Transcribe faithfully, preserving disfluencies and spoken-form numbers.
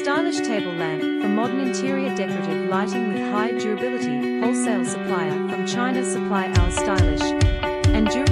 Stylish table lamp for modern interior decorative lighting with high durability. Wholesale supplier from China. Supply our stylish and durable